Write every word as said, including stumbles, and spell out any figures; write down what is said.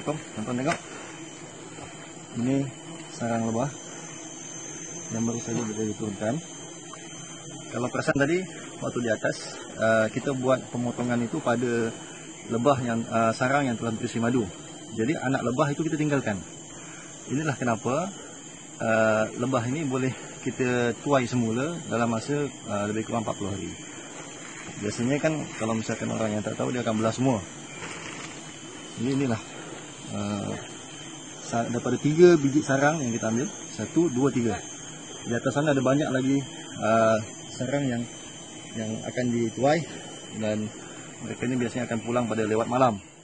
Assalamualaikum. Tonton tengok. Ini sarang lebah yang baru saja diturunkan. Kalau perasan tadi waktu di atas uh, kita buat pemotongan itu pada lebah yang uh, sarang yang telah berisi madu. Jadi anak lebah itu kita tinggalkan. Inilah kenapa uh, lebah ini boleh kita tuai semula dalam masa uh, lebih kurang empat puluh hari. Biasanya kan kalau misalkan orang yang tak tahu, dia akan belah semua. Ini inilah uh, daripada tiga biji sarang yang kita ambil, satu, dua, tiga. Di atas sana ada banyak lagi uh, sarang yang yang akan dituai, dan mereka ini biasanya akan pulang pada lewat malam.